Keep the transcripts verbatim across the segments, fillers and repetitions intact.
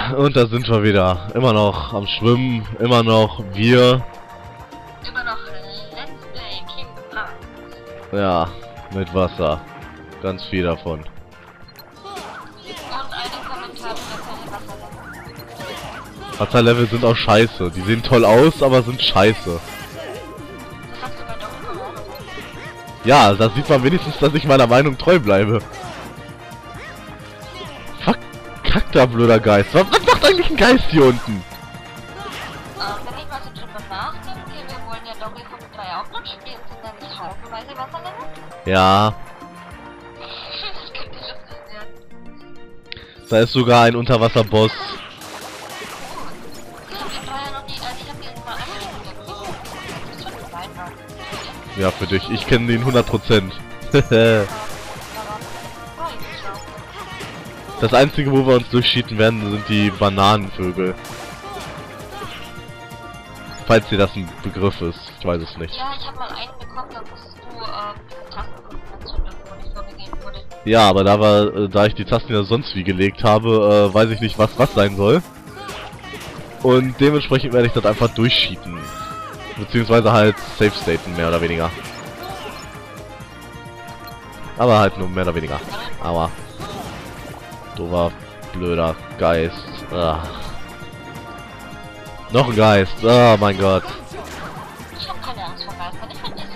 Und da sind wir wieder. Immer noch am Schwimmen, immer noch wir. Immer noch Let's Play Kingdom Hearts. Ja, mit Wasser. Ganz viel davon. Und einen Kommentar für keine Wasserlevel. Wasserlevel sind auch scheiße. Die sehen toll aus, aber sind scheiße. Das hast du bei der Umgebung. Ja, da sieht man wenigstens, dass ich meiner Meinung treu bleibe. Fuck, kack da, blöder Geist. Was, was macht eigentlich ein Geist hier unten? Ähm, wenn ich mal so drüber nachdenke, wir wollen ja Donkey Kong drei auch noch spielen, sind da nicht haufenweise Wasserlevel? Ja, Das könnte lustig werden. da ist sogar ein Unterwasserboss. Ich hab den Dreier noch nie, also ich hab den mal angeschaut, der Kuchen. Das ist schon weit noch. Ja, für dich. Ich kenne den hundert Prozent. Das einzige, wo wir uns durchschieten werden, sind die Bananenvögel. Falls dir das ein Begriff ist. Ich weiß es nicht. Ja, ich hab mal einen bekommen, da musstest du, ähm, diese Tastenkombination, wo nicht vorgegeben wurde. Ja, aber da war, äh, da ich die Tasten ja sonst wie gelegt habe, äh, weiß ich nicht, was was sein soll. Und dementsprechend werde ich das einfach durchschieten. Beziehungsweise halt Safe Staten, mehr oder weniger. Aber halt nur mehr oder weniger. Aber doofer, blöder Geist. Ah. Noch ein Geist. Oh mein Gott. Ich hab keine Angst vor Geistern, ich find die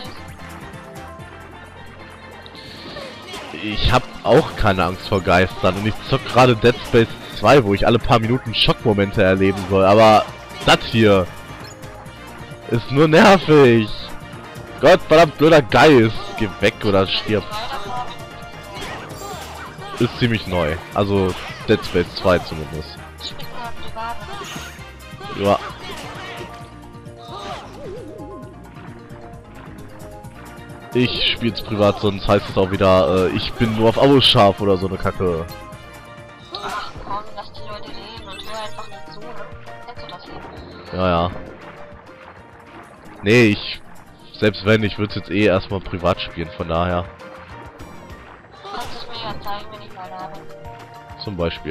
süß. Ich hab auch keine Angst vor Geistern. Und ich zock gerade Dead Space zwei, wo ich alle paar Minuten Schockmomente erleben soll. Aber das hier ist nur nervig. Gott, verdammt blöder Geist. Geh weg oder stirb. Ist ziemlich neu. Also Dead Space zwei zumindest. Ich bin ja privat. Ja. Ich spiel's privat, sonst heißt es auch wieder, äh, ich bin nur auf Abos scharf oder so eine Kacke. Ach komm, lass die Leute reden und hör einfach nicht zu, ne? Kennst du das hier? Ja, ja. Nee, ich... Selbst wenn, ich würde jetzt eh erstmal privat spielen, von daher. Du kannst es mir ja zeigen, wenn ich mal habe. Zum Beispiel.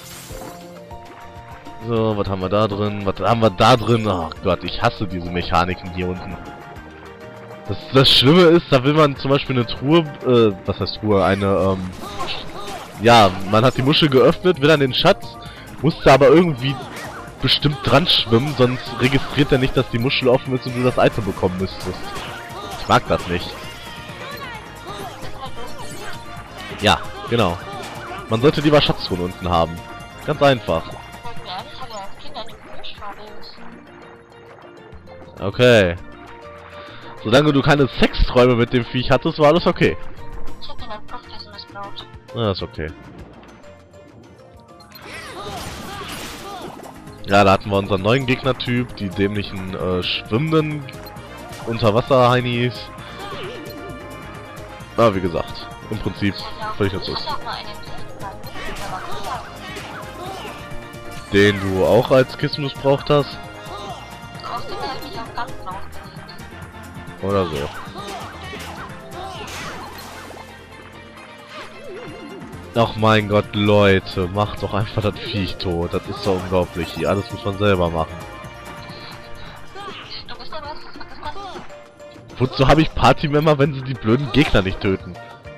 So, was haben wir da drin? Was haben wir da drin? Oh Gott, ich hasse diese Mechaniken hier unten. Das, das Schlimme ist, da will man zum Beispiel eine Truhe, äh, was heißt Truhe? Eine, ähm... Ja, man hat die Muschel geöffnet, will dann den Schatz, musste aber irgendwie bestimmt dran schwimmen, sonst registriert er nicht, dass die Muschel offen ist und du das Item bekommen müsstest. Ich mag das nicht. Ja, genau. Man sollte lieber Schatztruhen unten haben. Ganz einfach. Ich mir ehrlich, hatte als Kind eine Plüschfabelus. Okay. Solange du keine Sexträume mit dem Viech hattest, war alles okay. Ich hab den als Kopfkissen missbraucht. Ja, ist okay. Ja, da hatten wir unseren neuen Gegnertyp, die dämlichen äh, schwimmenden Unterwasser-Heinis. Na, wie gesagt, im Prinzip völlig Ich nutzlos. hatte auch mal einen Kistenball mit, der war cool. Den du auch als Kissen missbraucht hast? Außerdem habe ich mich auch ganz draufgelegt. Oder so. Ach mein Gott, Leute, macht doch einfach das Viech tot. Das ist doch unglaublich. Hier alles muss man selber machen. Du bist aber was, was ist passiert? Wozu habe ich Partymember, wenn sie die blöden Gegner nicht töten?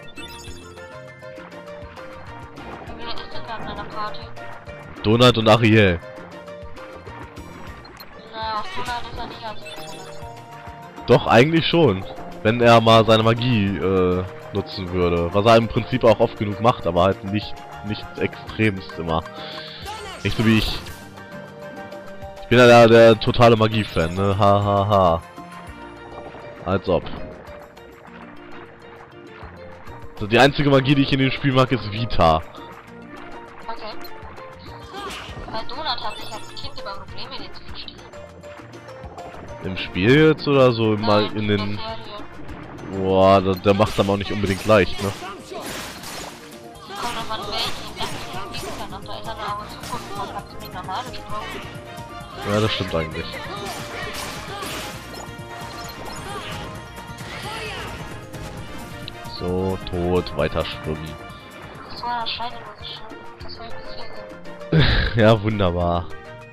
Wer ist denn gerade an einer Party? Donald und Ariel. Na, auf Donald ist er nicht als Donald. Doch, eigentlich schon. Wenn er mal seine Magie äh, nutzen würde. Was er im Prinzip auch oft genug macht, aber halt nicht, nicht extremst immer. Nicht so wie ich. Ich bin ja der, der totale Magie-Fan, ne? Ha, ha, ha. Als ob. So, die einzige Magie, die ich in dem Spiel mag, ist Vita. Okay. Weil Donald hat sich als Kind über Probleme, den zu verstehen. Im Spiel jetzt oder so immer Nein, in der den... Serie. Boah, der, der macht aber auch nicht unbedingt leicht, ne? Kommt noch an welchen. Das ist ja Gegner noch. Da ist er eine Augen zugucken. Man hat ziemlich normal gesprochen. Ja, das stimmt eigentlich. So, tot, weiter schwimmen. Das war eine scheinlose Schule. Das war ein bisschen. Ja, wunderbar.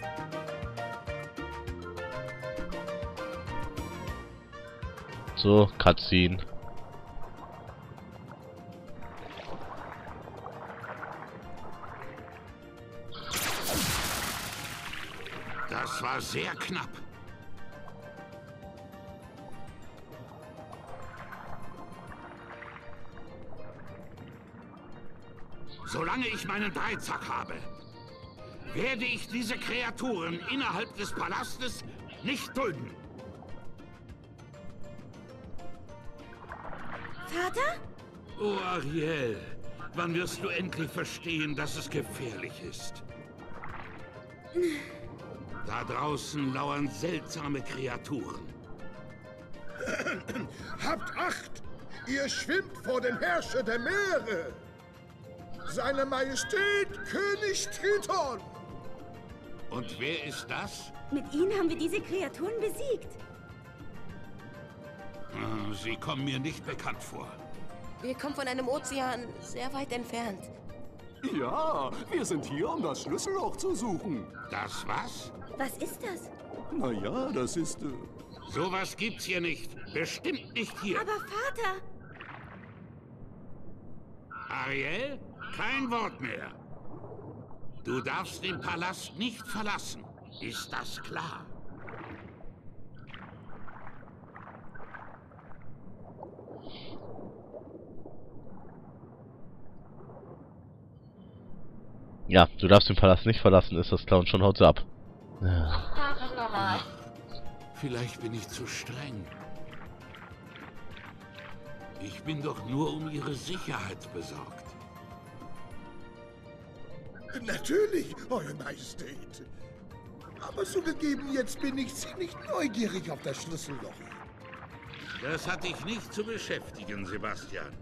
So, Cutscene. Das war sehr knapp. Solange ich meinen Dreizack habe, werde ich diese Kreaturen innerhalb des Palastes nicht dulden. Vater? Oh, Ariel, wann wirst du endlich verstehen, dass es gefährlich ist? Da draußen lauern seltsame Kreaturen. Habt Acht! Ihr schwimmt vor dem Herrscher der Meere! Seine Majestät König Triton! Und wer ist das? Mit ihnen haben wir diese Kreaturen besiegt. Ah, Sie kommen mir nicht bekannt vor. Wir kommen von einem Ozean sehr weit entfernt. Ja, wir sind hier, um das Schlüsselloch zu suchen. Das was? Was ist das? Naja, das ist... Äh, Sowas gibt's hier nicht. Bestimmt nicht hier. Aber Vater! Ariel, kein Wort mehr. Du darfst den Palast nicht verlassen. Ist das klar? Ja, du darfst den Palast nicht verlassen, ist das klar, und schon haut sie ab. Ja. Das ist normal. Vielleicht bin ich zu streng. Ich bin doch nur um ihre Sicherheit besorgt. Natürlich, Eure Majestät. Aber zugegeben, jetzt bin ich ziemlich neugierig auf das Schlüsselloch. Das hat dich nicht zu beschäftigen, Sebastian.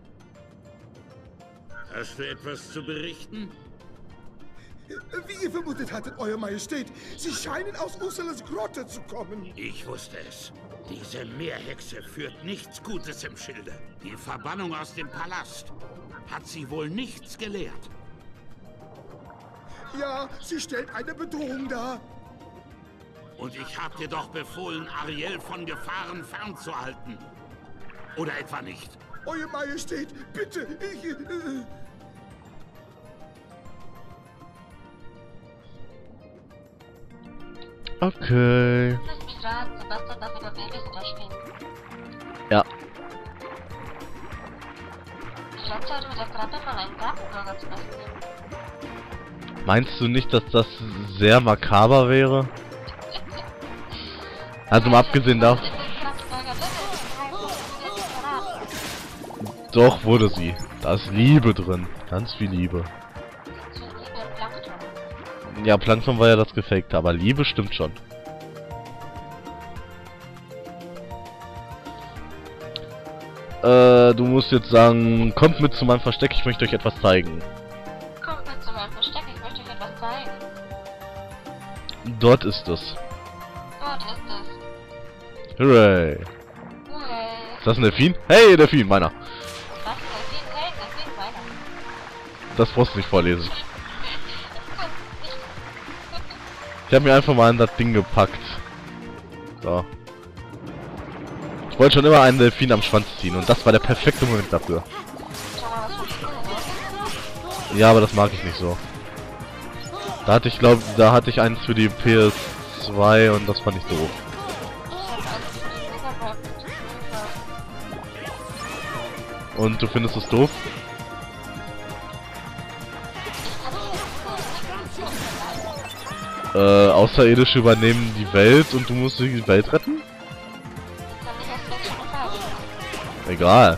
Hast du etwas zu berichten? Wie ihr vermutet hattet, Eure Majestät, Sie scheinen aus Ursulas Grotte zu kommen. Ich wusste es. Diese Meerhexe führt nichts Gutes im Schilde. Die Verbannung aus dem Palast hat sie wohl nichts gelehrt. Ja, sie stellt eine Bedrohung dar. Und ich hab dir doch befohlen, Ariel von Gefahren fernzuhalten. Oder etwa nicht? Eure Majestät, bitte, ich... Äh, Okay. Lass mich raten, Sebastian darf wieder Babysitter spielen. Ja. Vielleicht sollten wir der Krabbe mal einen Gartenbürger zu Besten nehmen. Meinst du nicht, dass das sehr makaber wäre? Also mal abgesehen davon... Doch, wurde sie. Da ist Liebe drin. Ganz viel Liebe. Ja, Plankton war ja das Gefakte, aber Liebe stimmt schon. Äh, du musst jetzt sagen, kommt mit zu meinem Versteck, ich möchte euch etwas zeigen. Kommt mit zu meinem Versteck, ich möchte euch etwas zeigen. Dort ist es. Dort ist es. Hooray. Hooray. Ist das ein Delfin? Hey, Delfin, meiner. Was? Delfin? Hey, Delfin, meiner. Das brauchst du nicht vorlesen. Ich habe mir einfach mal an das Ding gepackt. So. Ich wollte schon immer einen Delfin am Schwanz ziehen und das war der perfekte Moment dafür. Schau mal, was für ein Spiel, ne? Ja, aber das mag ich nicht so. Da hatte ich, glaube da hatte ich eins für die P S zwei und das fand ich doof. Und du findest es doof? Äh, Außerirdische übernehmen die Welt und du musst die Welt retten? Egal.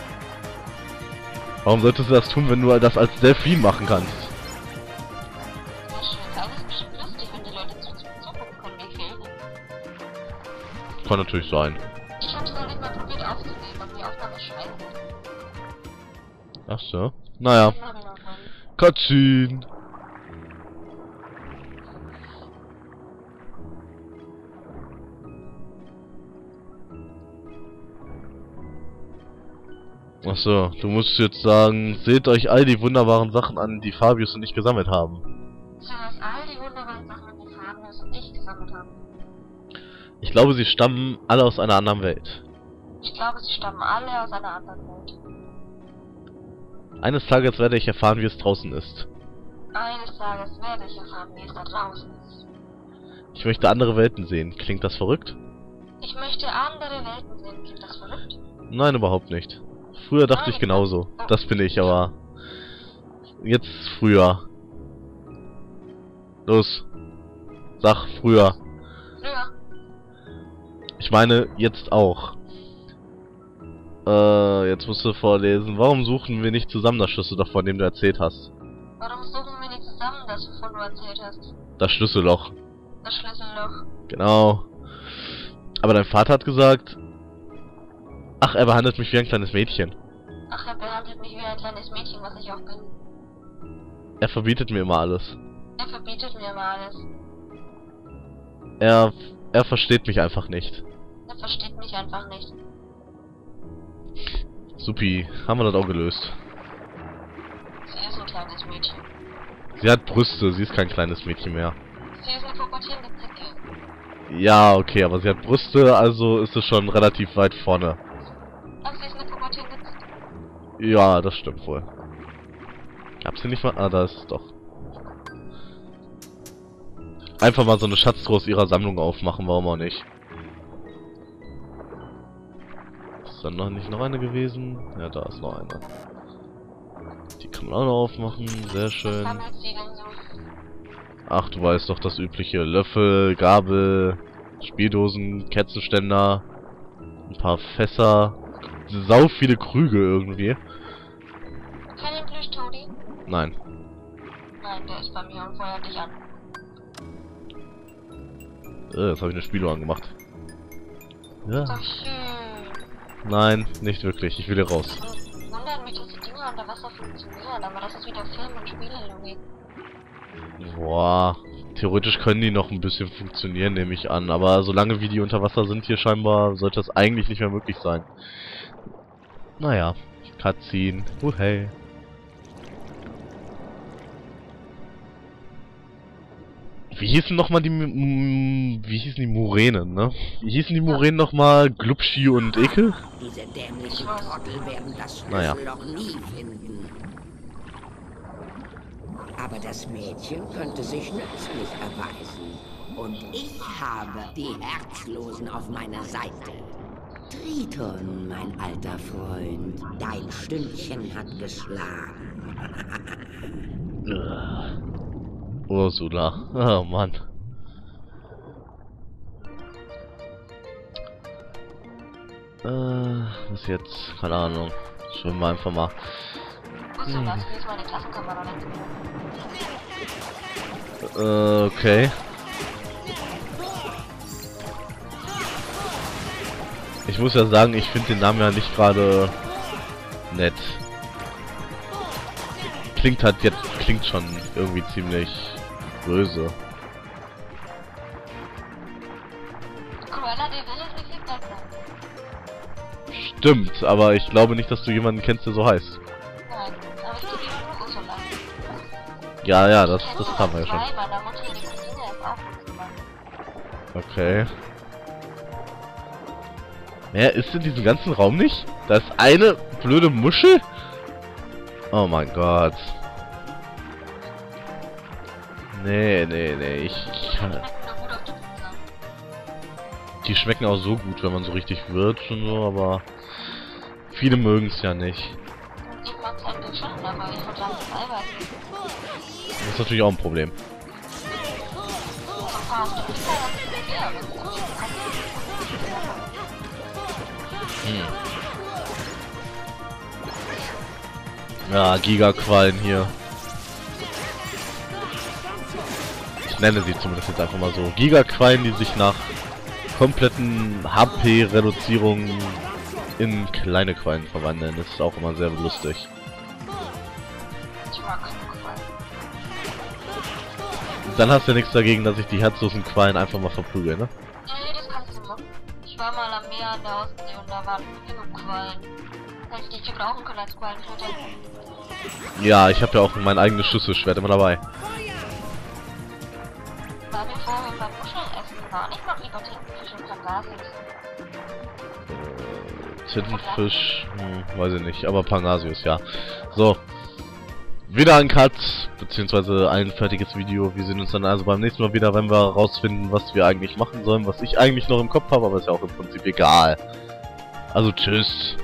Warum solltest du das tun, wenn du das als Delfin machen kannst? Kann natürlich sein. Ich hab's noch nicht mal probiert aufzunehmen, aber die Aufnahme ist scheiße. Ach so. Naja. Cutscene. Ach so, du musst jetzt sagen, seht euch all die wunderbaren Sachen an, die Fabius und ich gesammelt haben. Schau das an. all die wunderbaren Sachen und die Farben und ich gesammelt habe. Ich glaube, sie stammen alle aus einer anderen Welt. Ich glaube, sie stammen alle aus einer anderen Welt. Eines Tages werde ich erfahren, wie es draußen ist. Eines Tages werde ich erfahren, wie es da draußen ist. Ich möchte andere Welten sehen. Klingt das verrückt? Ich möchte andere Welten sehen. Klingt das verrückt? Nein, überhaupt nicht. Früher dachte Nein, ich genauso. Das bin ich, aber... Jetzt früher. Los. Sag früher. Früher. Ich meine, jetzt auch. Äh, jetzt musst du vorlesen. Warum suchen wir nicht zusammen das Schlüsselloch, von dem du erzählt hast? Warum suchen wir nicht zusammen das, wovon du erzählt hast? Das Schlüsselloch. Das Schlüsselloch. Genau. Aber dein Vater hat gesagt... Ach, er behandelt mich wie ein kleines Mädchen. Ach, er behandelt mich wie ein kleines Mädchen, was ich auch bin. Er verbietet mir immer alles. Er verbietet mir immer alles. Er... Er versteht mich einfach nicht. Er versteht mich einfach nicht. Supi, haben wir das auch gelöst. Sie ist ein kleines Mädchen. Sie hat Brüste, sie ist kein kleines Mädchen mehr. Sie ist eine pubertierende Zicke. Ja, okay, aber sie hat Brüste, also ist es schon relativ weit vorne. Aber sie ist eine pubertierende Zicke. Ja, das stimmt wohl. Gab's hier nicht mal... Ah, da ist es doch. Einfach mal so eine Schatztruhe aus ihrer Sammlung aufmachen, warum auch nicht. Ist dann noch nicht noch eine gewesen? Ja, da ist noch eine. Die kann man auch noch aufmachen, sehr schön. Sammelt sie denn so? Ach, du weißt doch das übliche. Löffel, Gabel, Spieldosen, Kerzenständer, ein paar Fässer, sau viele Krüge irgendwie. Keinen Plüsch-Todi? Nein. Nein, der ist bei mir und feuert dich an. Äh, jetzt habe ich eine Spieluhr angemacht. Ja. Doch schön. Nein, nicht wirklich. Ich will hier raus. Wundert mich, dass die Dinger unter Wasser funktionieren, aber das ist wieder Film- und Spielelogik. Boah. Theoretisch können die noch ein bisschen funktionieren, nehme ich an. Aber solange wie die unter Wasser sind hier scheinbar, sollte das eigentlich nicht mehr möglich sein. Naja. Cutscene. Uh, hey. Wie hießen nochmal die... M wie hießen die Muränen, ne? Wie hießen die Muränen nochmal? Glubschi und Ekel? Diese dämlichen Trottel werden das Naja. Schlüsselloch nie finden. Aber das Mädchen könnte sich nützlich erweisen. Und ich habe die Herzlosen auf meiner Seite. Triton, mein alter Freund, dein Stündchen hat geschlagen. Ursula. Oh Mann. Äh, was jetzt? Keine Ahnung. Schwimmen wir einfach mal. Ursula, hm. ist meine Klassenkameradin. Äh, okay. Ich muss ja sagen, ich finde den Namen ja nicht gerade nett. Klingt halt jetzt, klingt schon irgendwie ziemlich böse. Cruella de Vil ist nicht viel besser. Stimmt, aber ich glaube nicht, dass du jemanden kennst, der so heißt. Nein, aber ich kenne nur Ursula. Ja, ja, das, das haben wir ja schon. Bei meiner Mutter, die Cousine, ist auch Ursula. Okay. Mehr ist in diesem ganzen Raum nicht? Da ist eine blöde Muschel? Oh mein Gott. Nee, nee, nee, ich... ich die schmecken auch so gut, wenn man so richtig würzt und so, aber... viele mögen es ja nicht. Ich mag es eigentlich schon, aber ich vertrage das Eiweiß. Das ist natürlich auch ein Problem. Hm. Ja, Gigaquallen hier. Ich nenne sie zumindest jetzt einfach mal so. Gigaquallen, die sich nach kompletten H P-Reduzierungen in kleine Quallen verwandeln. Das ist auch immer sehr lustig. Ich mag keine Quallen. Dann hast du ja nichts dagegen, dass ich die herzlosen Quallen einfach mal verprügel, ne? Nee, das kannst du machen. Ich war mal am Meer an der Ostsee und da waren genug Quallen. Hätte ich die brauchen können als Quallenfutter. Ja, ich habe ja auch mein eigenes Schlüsselschwert immer dabei. Da wir vorher beim Muscheln essen waren, ich mag lieber Tintenfisch und Pangasius. Tintenfisch, hm, weiß ich nicht, aber Pangasius, ja. So. Wieder ein Cut, beziehungsweise ein fertiges Video. Wir sehen uns dann also beim nächsten Mal wieder, wenn wir rausfinden, was wir eigentlich machen sollen, was ich eigentlich noch im Kopf habe, aber ist ja auch im Prinzip egal. Also tschüss.